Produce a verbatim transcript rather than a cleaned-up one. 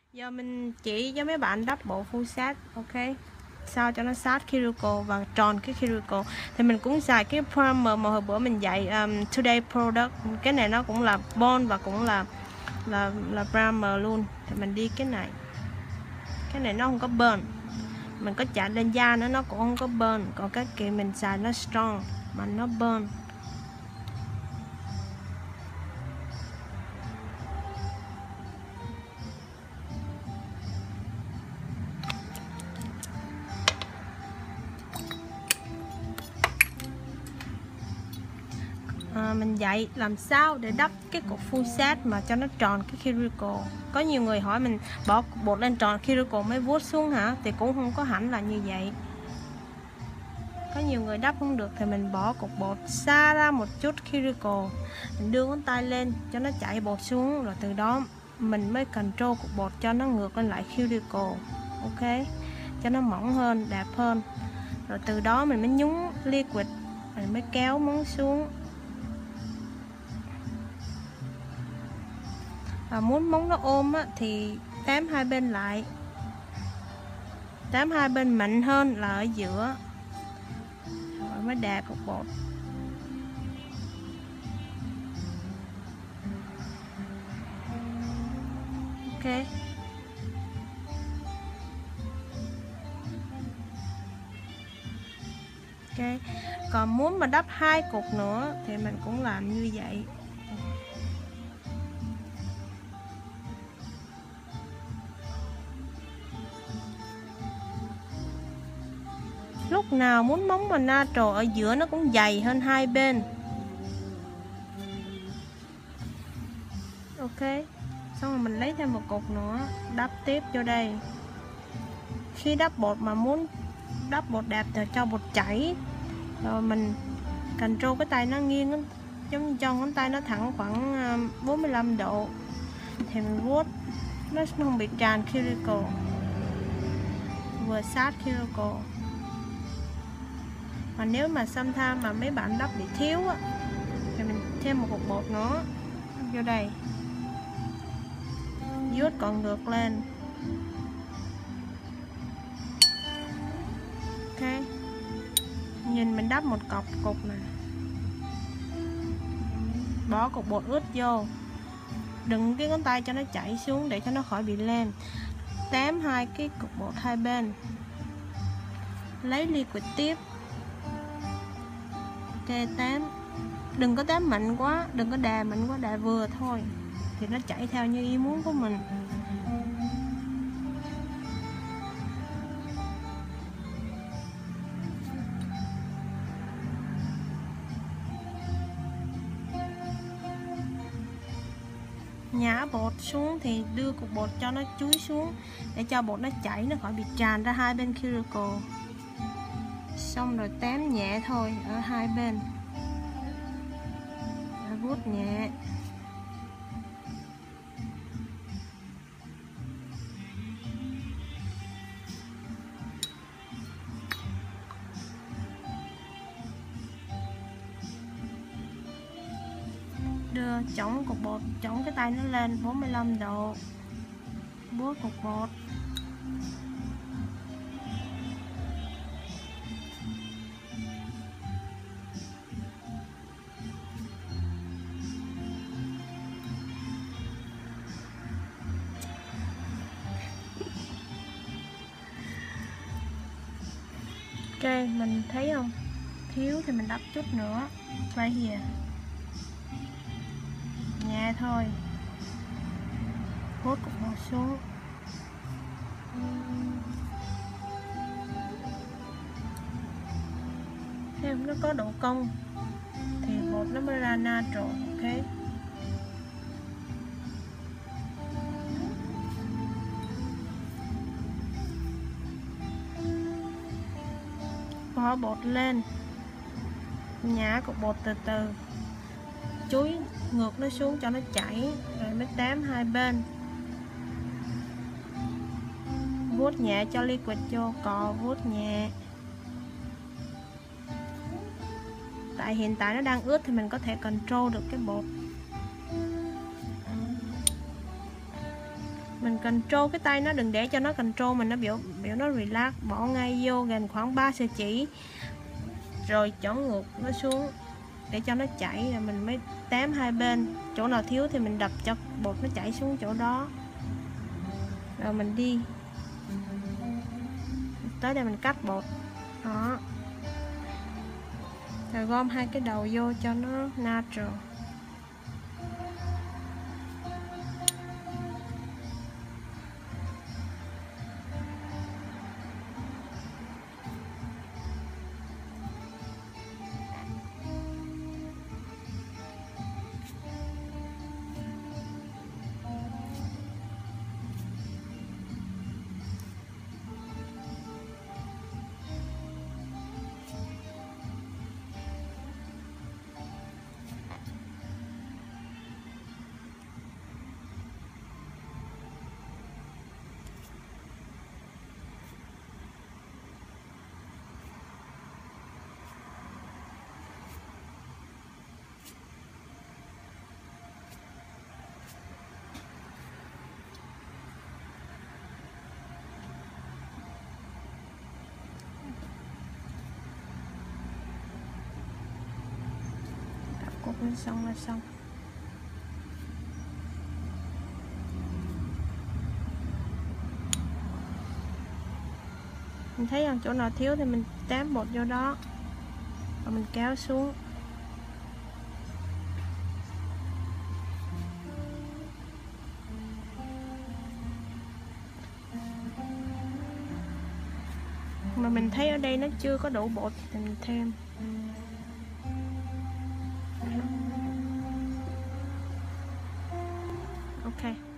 Giờ mình chỉ cho mấy bạn đắp bộ full set, ok? Sao cho nó sát cuticle và tròn cái cuticle. Thì mình cũng xài cái primer mà hồi bữa mình dạy um, Today Product. Cái này nó cũng là bond và cũng là là là primer luôn. Thì mình đi cái này. Cái này nó không có burn. Mình có chạm lên da nữa nó cũng không có burn. Còn cái kia mình xài nó strong mà nó burn. À, mình dạy làm sao để đắp cái cục full set mà cho nó tròn cái cuticle. Có nhiều người hỏi mình bỏ cục bột lên tròn cuticle mới vuốt xuống hả? Thì cũng không có hẳn là như vậy. Có nhiều người đắp không được thì mình bỏ cục bột xa ra một chút cuticle, mình đưa ngón tay lên cho nó chảy bột xuống, rồi từ đó mình mới control cục bột cho nó ngược lên lại cuticle, ok, cho nó mỏng hơn, đẹp hơn. Rồi từ đó mình mới nhúng liquid, mình mới kéo móng xuống. Và muốn móng nó ôm á, thì tém hai bên lại, tém hai bên mạnh hơn là ở giữa, rồi mới đẹp cục bột. Ok. Ok. Còn muốn mà đắp hai cục nữa thì mình cũng làm như vậy. Lúc nào muốn móng mà natural ở giữa nó cũng dày hơn hai bên. Ok. Xong rồi mình lấy thêm một cục nữa, đắp tiếp vô đây. Khi đắp bột mà muốn đắp bột đẹp thì cho bột chảy. Rồi mình control cái tay nó nghiêng, giống như cho ngón tay nó thẳng khoảng bốn mươi lăm độ. Thì mình vuốt, nó không bị tràn cuticle, vừa sát cuticle. Mà nếu mà sometimes mà mấy bạn đắp bị thiếu á, thì mình thêm một cục bột nữa vô đây, vuốt còn ngược lên. Ok, nhìn mình đắp một cọc cục nè, bỏ cục bột ướt vô, đừng cái ngón tay cho nó chảy xuống để cho nó khỏi bị lem. Tém hai cái cục bột hai bên, lấy liquid tiếp. Ok, tém, đừng có tém mạnh quá, đừng có đè mạnh quá, đè vừa thôi thì nó chảy theo như ý muốn của mình. Nhả bột xuống thì đưa cục bột cho nó chúi xuống để cho bột nó chảy, nó khỏi bị tràn ra hai bên cuticle. Xong rồi tém nhẹ thôi ở hai bên, vuốt nhẹ. Đưa chổng cục bột, chổng cái tay nó lên bốn mươi lăm độ, vuốt cục bột. Ok, mình thấy không? Thiếu thì mình đắp chút nữa. Right here. Nhẹ thôi. Vuốt cục bột xuống. Thấy không? Nó có độ cong thì bột nó mới ra natural. Ok. Bỏ bột lên, nhả cục bột từ từ, chúi ngược nó xuống cho nó chảy, rồi mới tém hai bên. Vuốt nhẹ cho liquid vô, cò vuốt nhẹ. Tại hiện tại nó đang ướt thì mình có thể control được cái bột. Mình control cái tay nó, đừng để cho nó control mình, nó biểu biểu nó relax. Bỏ ngay vô gần khoảng ba sợi chỉ, rồi chọn ngược nó xuống để cho nó chảy, rồi mình mới tém hai bên. Chỗ nào thiếu thì mình đập cho bột nó chảy xuống chỗ đó, rồi mình đi tới đây mình cắt bột đó, rồi gom hai cái đầu vô cho nó natural. Cột lên xong là xong. Mình thấy rằng chỗ nào thiếu thì mình tém bột vô đó, và mình kéo xuống. Mà mình thấy ở đây nó chưa có đủ bột thì mình thêm. Ok.